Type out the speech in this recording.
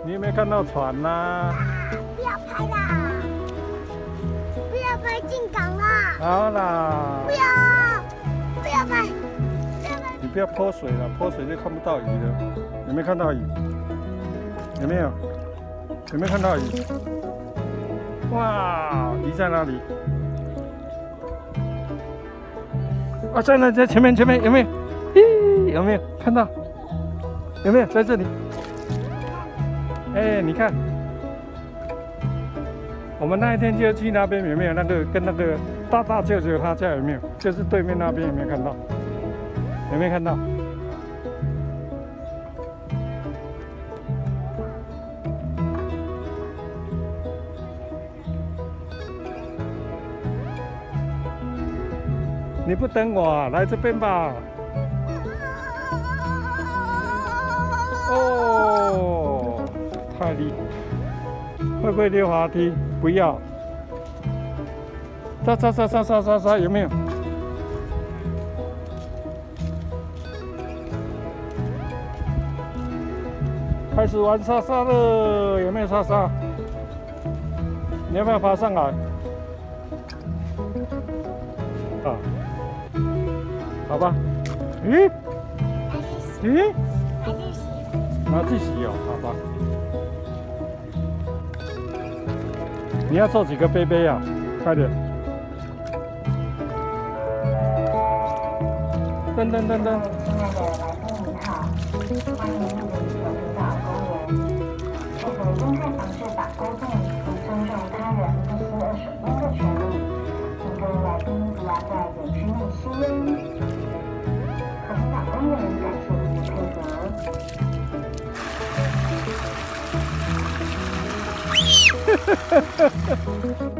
你有没有看到船呐？ 不要拍啦！不要拍进港啦！ 好啦， 不要拍！ 你不要泼水了，泼水就看不到鱼了。有没有看到鱼？有没有？有没有看到鱼？哇，鱼在哪里？啊，在那，在前面，有没有？咦，有没有看到？有没有在这里？哎，你看，我们那一天就去那边，有没有那个跟那个大大舅舅他家有没有？就是对面那边有没有看到？有没有看到？你不等我啊，来这边吧。哦，太厉害！会不会溜滑梯？不要。杀，有没有？开始玩莎莎了，有没有莎莎？你要不要爬上来？啊，好吧。咦？拿去洗哦，好吧。你要做几个杯杯啊？快点！噔。亲爱的来宾您好，欢迎莅临九湖岛公园。这个公开尝试把沟通及尊重他人不私恶手边的权利，请各位来宾不要在园区内吸烟。九湖岛公园感谢您的配合。